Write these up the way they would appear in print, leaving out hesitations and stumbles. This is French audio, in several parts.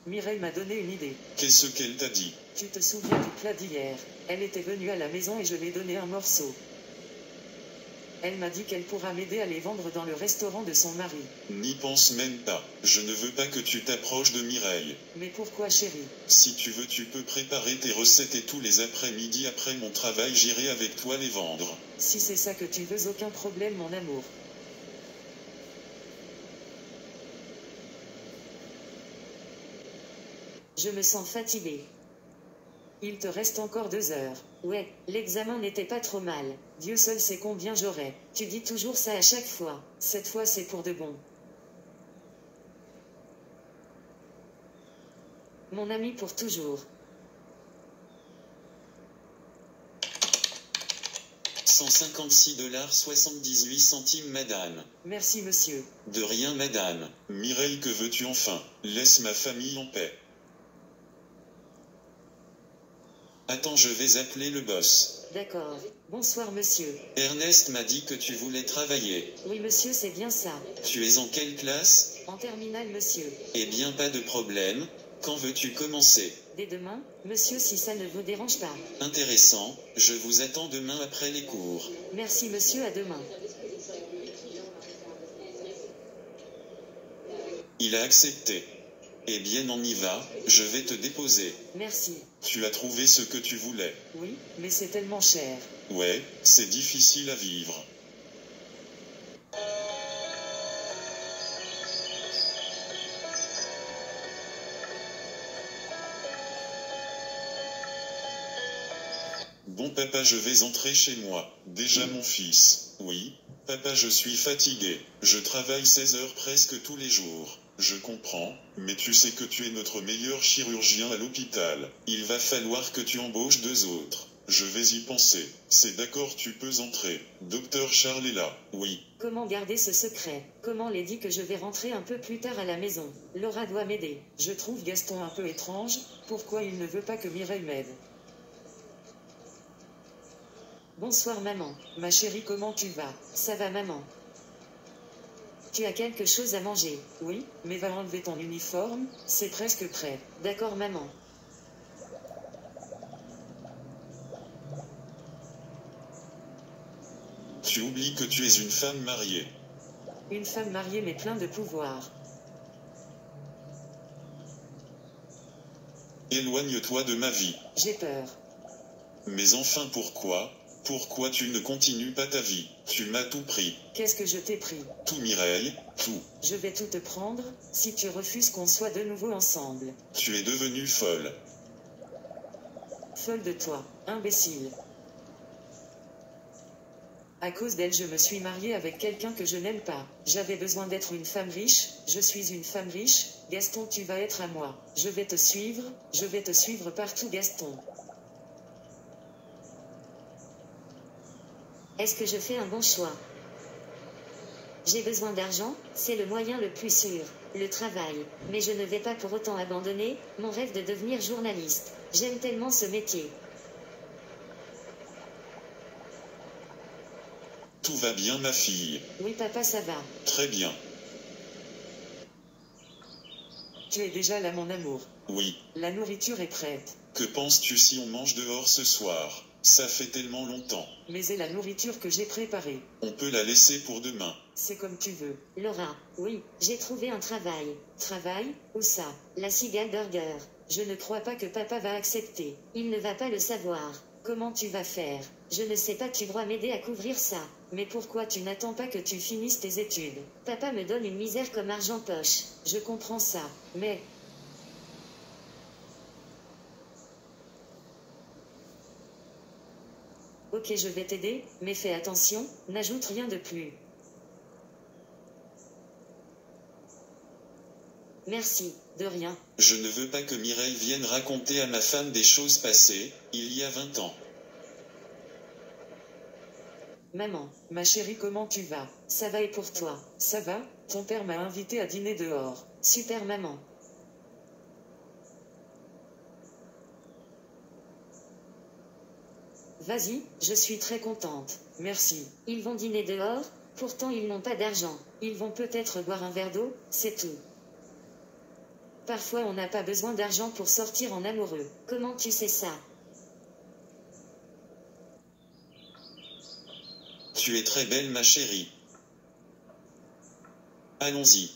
Mireille m'a donné une idée. Qu'est-ce qu'elle t'a dit? Tu te souviens du plat d'hier? Elle était venue à la maison et je lui ai donné un morceau. Elle m'a dit qu'elle pourra m'aider à les vendre dans le restaurant de son mari. N'y pense même pas. Je ne veux pas que tu t'approches de Mireille. Mais pourquoi, chérie? Si tu veux, tu peux préparer tes recettes et tous les après-midi après mon travail, j'irai avec toi les vendre. Si c'est ça que tu veux, aucun problème, mon amour. Je me sens fatiguée. Il te reste encore 2 heures. Ouais, l'examen n'était pas trop mal. Dieu seul sait combien j'aurai. Tu dis toujours ça à chaque fois. Cette fois c'est pour de bon. Mon ami pour toujours. 156,78 $, madame. Merci, monsieur. De rien, madame. Mireille, que veux-tu enfin? Laisse ma famille en paix. Attends, je vais appeler le boss. D'accord. Bonsoir, monsieur. Ernest m'a dit que tu voulais travailler. Oui, monsieur, c'est bien ça. Tu es en quelle classe? En terminale, monsieur. Eh bien, pas de problème. Quand veux-tu commencer? Dès demain, monsieur, si ça ne vous dérange pas. Intéressant, je vous attends demain après les cours. Merci, monsieur, à demain. Il a accepté. Eh bien, on y va, je vais te déposer. Merci. Tu as trouvé ce que tu voulais? Oui, mais c'est tellement cher. Ouais, c'est difficile à vivre. Bon papa, je vais entrer chez moi. Déjà mon fils. Oui, papa, je suis fatigué. Je travaille 16 heures presque tous les jours. Je comprends, mais tu sais que tu es notre meilleur chirurgien à l'hôpital. Il va falloir que tu embauches 2 autres. Je vais y penser. C'est d'accord, tu peux entrer. Docteur Charles est là. Oui. Comment garder ce secret? Comment les dit que je vais rentrer un peu plus tard à la maison? Laura doit m'aider. Je trouve Gaston un peu étrange. Pourquoi il ne veut pas que Mireille m'aide? Bonsoir maman. Ma chérie, comment tu vas? Ça va maman. Tu as quelque chose à manger? Oui, mais va enlever ton uniforme, c'est presque prêt. D'accord maman. Tu oublies que tu es une femme mariée. Une femme mariée mais plein de pouvoir. Éloigne-toi de ma vie. J'ai peur. Mais enfin pourquoi? Pourquoi tu ne continues pas ta vie? Tu m'as tout pris. Qu'est-ce que je t'ai pris? Tout, Mireille, tout. Je vais tout te prendre, si tu refuses qu'on soit de nouveau ensemble. Tu es devenue folle. Folle de toi, imbécile. À cause d'elle, je me suis mariée avec quelqu'un que je n'aime pas. J'avais besoin d'être une femme riche, je suis une femme riche. Gaston, tu vas être à moi. Je vais te suivre partout, Gaston. Est-ce que je fais un bon choix? J'ai besoin d'argent, c'est le moyen le plus sûr, le travail, mais je ne vais pas pour autant abandonner mon rêve de devenir journaliste. J'aime tellement ce métier. Tout va bien, ma fille? Oui papa, ça va. Très bien. Tu es déjà là mon amour. Oui. La nourriture est prête. Que penses-tu si on mange dehors ce soir? Ça fait tellement longtemps. Mais c'est la nourriture que j'ai préparée. On peut la laisser pour demain. C'est comme tu veux. Laura, oui, j'ai trouvé un travail. Travail? Où ça? La Cigale Burger. Je ne crois pas que papa va accepter. Il ne va pas le savoir. Comment tu vas faire? Je ne sais pas, tu dois m'aider à couvrir ça. Mais pourquoi tu n'attends pas que tu finisses tes études? Papa me donne une misère comme argent poche. Je comprends ça, mais... Ok, je vais t'aider, mais fais attention, n'ajoute rien de plus. Merci. De rien. Je ne veux pas que Mireille vienne raconter à ma femme des choses passées, il y a 20 ans. Maman, ma chérie, comment tu vas? Ça va et pour toi? Ça va? Ton père m'a invité à dîner dehors. Super maman. Vas-y, je suis très contente. Merci. Ils vont dîner dehors, pourtant ils n'ont pas d'argent. Ils vont peut-être boire un verre d'eau, c'est tout. Parfois on n'a pas besoin d'argent pour sortir en amoureux. Comment tu sais ça? Tu es très belle ma chérie. Allons-y.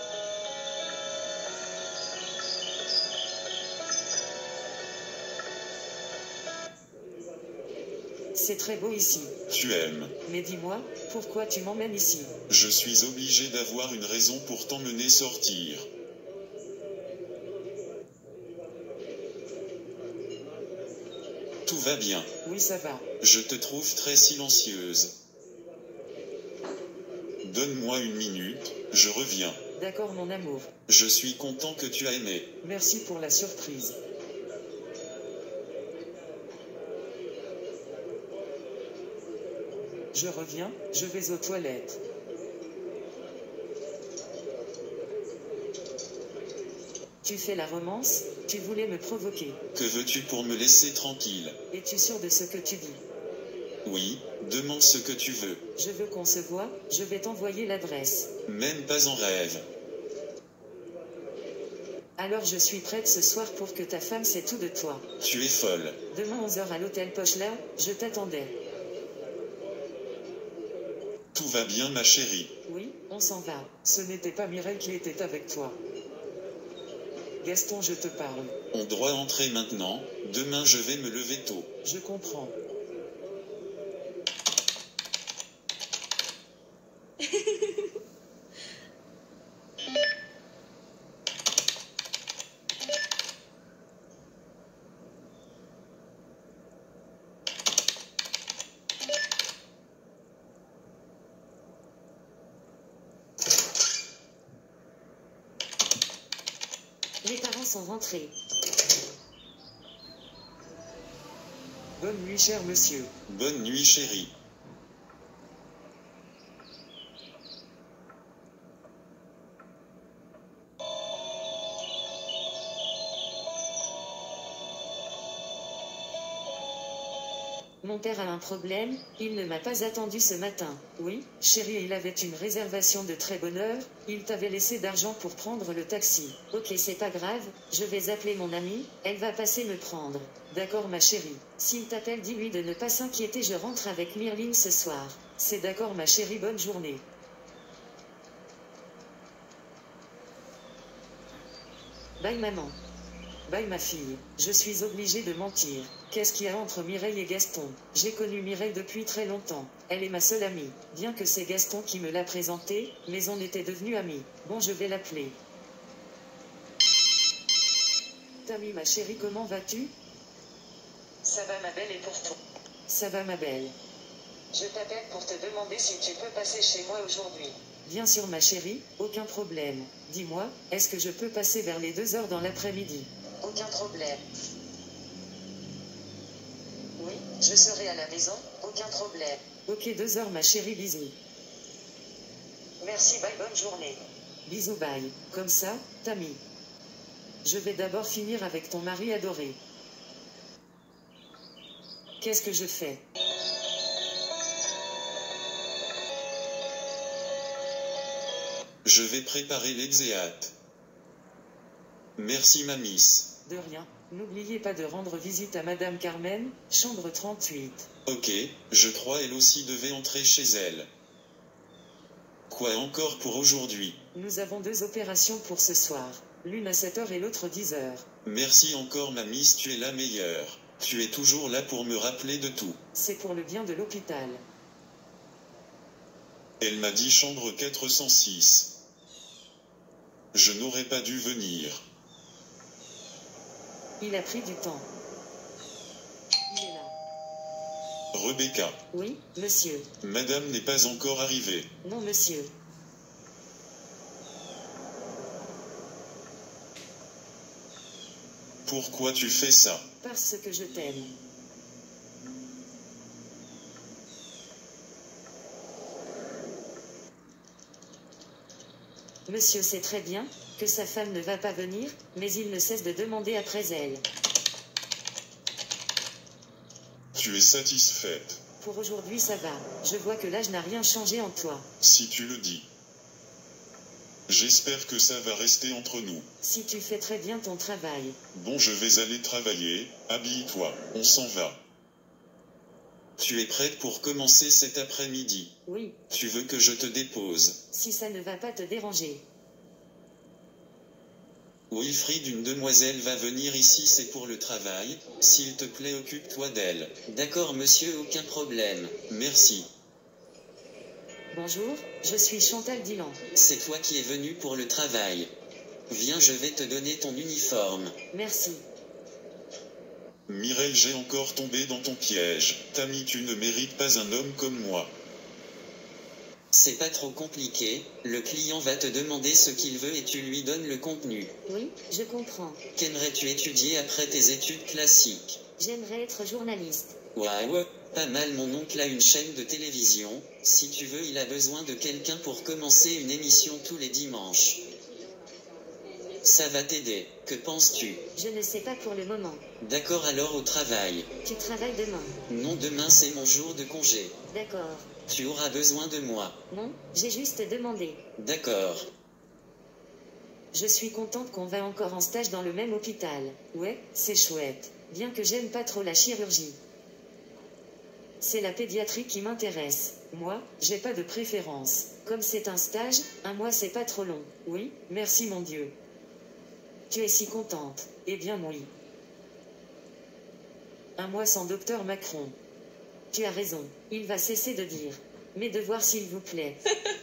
C'est très beau ici. Tu aimes. Mais dis-moi, pourquoi tu m'emmènes ici? Je suis obligé d'avoir une raison pour t'emmener sortir. Tout va bien. Oui, ça va. Je te trouve très silencieuse. Donne-moi une minute, je reviens. D'accord mon amour. Je suis content que tu as aimé. Merci pour la surprise. Je reviens, je vais aux toilettes. Tu fais la romance, tu voulais me provoquer. Que veux-tu pour me laisser tranquille? Es-tu sûr de ce que tu dis? Oui, demande ce que tu veux. Je veux qu'on se voit, je vais t'envoyer l'adresse. Même pas en rêve. Alors je suis prête ce soir pour que ta femme sait tout de toi. Tu es folle. Demain 11h à l'hôtel Pochla, je t'attendais. Tout va bien ma chérie. Oui, on s'en va. Ce n'était pas Mireille qui était avec toi. Gaston, je te parle. On doit entrer maintenant, demain je vais me lever tôt. Je comprends. Les parents sont rentrés. Bonne nuit, cher monsieur. Bonne nuit chérie. Mon père a un problème, il ne m'a pas attendu ce matin. Oui, chérie, il avait une réservation de très bonne heure, il t'avait laissé d'argent pour prendre le taxi. Ok, c'est pas grave, je vais appeler mon amie, elle va passer me prendre. D'accord ma chérie. S'il t'appelle, dis-lui de ne pas s'inquiéter, je rentre avec Myrline ce soir. C'est d'accord ma chérie, bonne journée. Bye maman. Bye ma fille, je suis obligée de mentir. Qu'est-ce qu'il y a entre Mireille et Gaston? J'ai connu Mireille depuis très longtemps. Elle est ma seule amie. Bien que c'est Gaston qui me l'a présentée, mais on était devenus amis. Bon, je vais l'appeler. Tammy ma chérie, comment vas-tu? Ça va ma belle et pour toi? Ça va ma belle. Je t'appelle pour te demander si tu peux passer chez moi aujourd'hui. Bien sûr ma chérie, aucun problème. Dis-moi, est-ce que je peux passer vers les 2h dans l'après-midi? Aucun problème. Oui, je serai à la maison, aucun problème. Ok 2h ma chérie, bisous. Merci, bye, bonne journée. Bisous bye. Comme ça, Tammy. Je vais d'abord finir avec ton mari adoré. Qu'est-ce que je fais? Je vais préparer l'exéat. Merci ma miss. De rien. N'oubliez pas de rendre visite à Madame Carmen, chambre 38. Ok, je crois elle aussi devait entrer chez elle. Quoi encore pour aujourd'hui? Nous avons 2 opérations pour ce soir. L'une à 7h et l'autre 10h. Merci encore ma miss, tu es la meilleure. Tu es toujours là pour me rappeler de tout. C'est pour le bien de l'hôpital. Elle m'a dit chambre 406. Je n'aurais pas dû venir. Il a pris du temps. Il est là. Rebecca. Oui, monsieur. Madame n'est pas encore arrivée. Non, monsieur. Pourquoi tu fais ça? Parce que je t'aime. Monsieur sait très bien que sa femme ne va pas venir, mais il ne cesse de demander après elle. Tu es satisfaite? Pour aujourd'hui ça va. Je vois que l'âge n'a rien changé en toi. Si tu le dis. J'espère que ça va rester entre nous. Si tu fais très bien ton travail. Bon, je vais aller travailler, habille-toi, on s'en va. Tu es prête pour commencer cet après-midi? Oui. Tu veux que je te dépose? Si ça ne va pas te déranger. Wilfried, une demoiselle va venir ici, c'est pour le travail, s'il te plaît occupe-toi d'elle. D'accord monsieur, aucun problème, merci. Bonjour, je suis Chantal Dylan. C'est toi qui es venu pour le travail. Viens, je vais te donner ton uniforme. Merci. Mireille, j'ai encore tombé dans ton piège. Tammy, tu ne mérites pas un homme comme moi. C'est pas trop compliqué, le client va te demander ce qu'il veut et tu lui donnes le contenu. Oui, je comprends. Qu'aimerais-tu étudier après tes études classiques? J'aimerais être journaliste. Waouh, pas mal, mon oncle a une chaîne de télévision, si tu veux il a besoin de quelqu'un pour commencer une émission tous les dimanches. Ça va t'aider, que penses-tu? Je ne sais pas pour le moment. D'accord, alors au travail. Tu travailles demain? Non, demain c'est mon jour de congé. D'accord. Tu auras besoin de moi. Non, j'ai juste demandé. D'accord. Je suis contente qu'on va encore en stage dans le même hôpital. Ouais, c'est chouette. Bien que j'aime pas trop la chirurgie. C'est la pédiatrie qui m'intéresse. Moi, j'ai pas de préférence. Comme c'est un stage, un mois c'est pas trop long. Oui, merci mon Dieu. Tu es si contente. Eh bien oui. Un mois sans docteur Macron. Tu as raison, il va cesser de dire. Mes devoirs s'il vous plaît.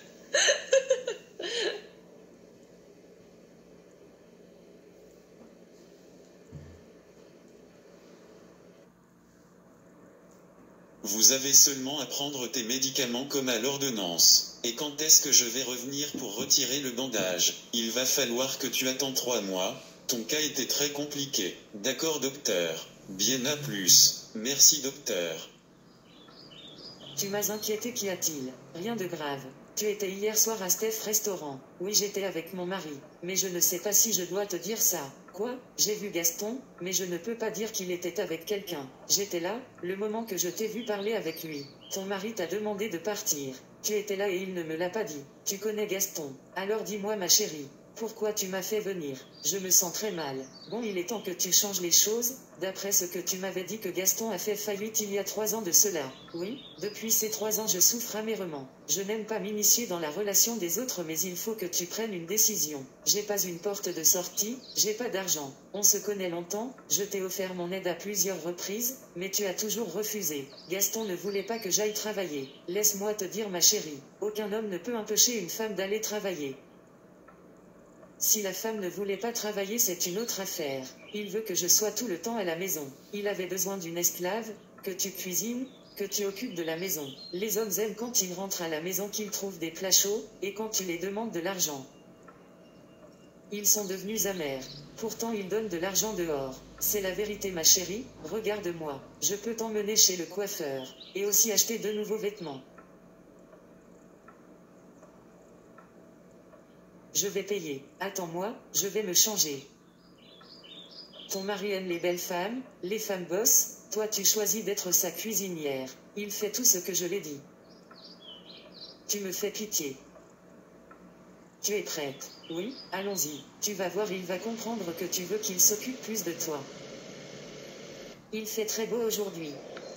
Vous avez seulement à prendre tes médicaments comme à l'ordonnance. Et quand est-ce que je vais revenir pour retirer le bandage? Il va falloir que tu attends 3 mois. Ton cas était très compliqué. D'accord docteur. Bien à plus. Merci docteur. Tu m'as inquiété, qu'y a-t-il? Rien de grave. Tu étais hier soir à Steph Restaurant. Oui, j'étais avec mon mari. Mais je ne sais pas si je dois te dire ça. Quoi? J'ai vu Gaston, mais je ne peux pas dire qu'il était avec quelqu'un. J'étais là, le moment que je t'ai vu parler avec lui. Ton mari t'a demandé de partir. Tu étais là et il ne me l'a pas dit. Tu connais Gaston. Alors dis-moi ma chérie. Pourquoi tu m'as fait venir? Je me sens très mal. Bon, il est temps que tu changes les choses, d'après ce que tu m'avais dit que Gaston a fait faillite il y a 3 ans de cela. Oui, depuis ces 3 ans je souffre amèrement. Je n'aime pas m'initier dans la relation des autres mais il faut que tu prennes une décision. J'ai pas une porte de sortie, j'ai pas d'argent. On se connaît longtemps, je t'ai offert mon aide à plusieurs reprises, mais tu as toujours refusé. Gaston ne voulait pas que j'aille travailler. Laisse-moi te dire ma chérie, aucun homme ne peut empêcher une femme d'aller travailler. Si la femme ne voulait pas travailler, c'est une autre affaire. Il veut que je sois tout le temps à la maison. Il avait besoin d'une esclave, que tu cuisines, que tu occupes de la maison. Les hommes aiment quand ils rentrent à la maison qu'ils trouvent des plats chauds, et quand tu les demandes de l'argent. Ils sont devenus amers. Pourtant ils donnent de l'argent dehors. C'est la vérité ma chérie, regarde-moi. Je peux t'emmener chez le coiffeur, et aussi acheter de nouveaux vêtements. Je vais payer. Attends-moi, je vais me changer. Ton mari aime les belles femmes, les femmes bossent, toi tu choisis d'être sa cuisinière. Il fait tout ce que je l'ai dit. Tu me fais pitié. Tu es prête? Oui, allons-y. Tu vas voir, il va comprendre que tu veux qu'il s'occupe plus de toi. Il fait très beau aujourd'hui.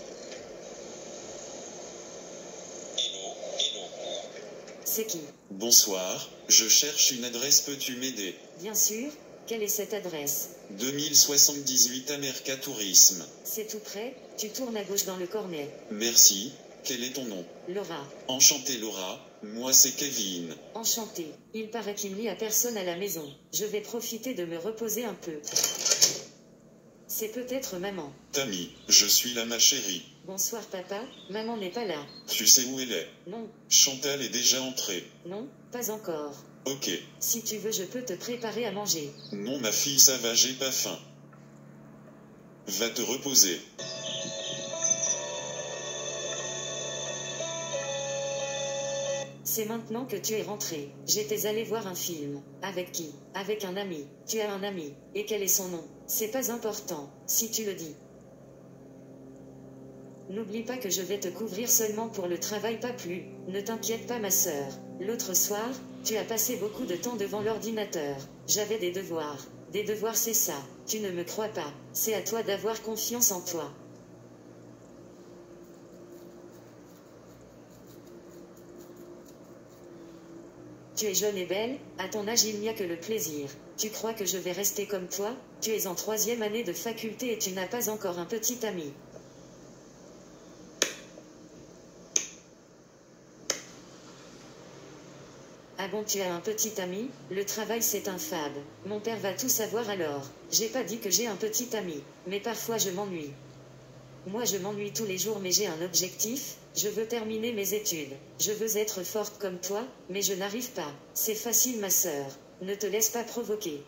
C'est qui? Bonsoir, je cherche une adresse, peux-tu m'aider? Bien sûr, quelle est cette adresse? 2078 Amerca Tourisme. C'est tout près, tu tournes à gauche dans le cornet. Merci, quel est ton nom? Laura. Enchanté Laura, moi c'est Kevin. Enchanté. Il paraît qu'il n'y a personne à la maison. Je vais profiter de me reposer un peu. C'est peut-être maman. Tammy, je suis là ma chérie. Bonsoir papa, maman n'est pas là. Tu sais où elle est? Non. Chantal est déjà entrée. Non, pas encore. Ok. Si tu veux je peux te préparer à manger. Non ma fille, ça va, j'ai pas faim. Va te reposer. C'est maintenant que tu es rentré. J'étais allé voir un film. Avec qui? Avec un ami. Tu as un ami. Et quel est son nom? C'est pas important, si tu le dis. N'oublie pas que je vais te couvrir seulement pour le travail, pas plus. Ne t'inquiète pas ma sœur. L'autre soir, Tu as passé beaucoup de temps devant l'ordinateur. J'avais des devoirs. Des devoirs, c'est ça. Tu ne me crois pas. C'est à toi d'avoir confiance en toi. Tu es jeune et belle, à ton âge il n'y a que le plaisir. Tu crois que je vais rester comme toi? Tu es en 3e année de faculté et tu n'as pas encore un petit ami. Ah bon, tu as un petit ami? Le travail c'est un fab. Mon père va tout savoir alors. J'ai pas dit que j'ai un petit ami, mais parfois je m'ennuie. Moi je m'ennuie tous les jours mais j'ai un objectif, je veux terminer mes études. Je veux être forte comme toi, mais je n'arrive pas. C'est facile ma sœur. Ne te laisse pas provoquer.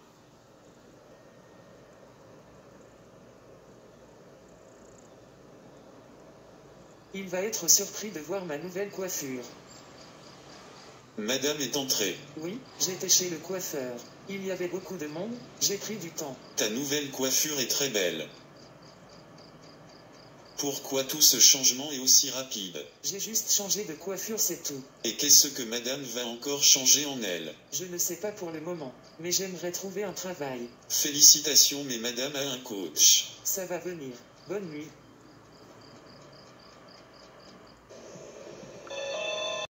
Il va être surpris de voir ma nouvelle coiffure. Madame est entrée. Oui, j'étais chez le coiffeur. Il y avait beaucoup de monde, j'ai pris du temps. Ta nouvelle coiffure est très belle. Pourquoi tout ce changement est aussi rapide? J'ai juste changé de coiffure, c'est tout. Et qu'est-ce que madame va encore changer en elle? Je ne sais pas pour le moment, mais j'aimerais trouver un travail. Félicitations, mais madame a un coach. Ça va venir. Bonne nuit.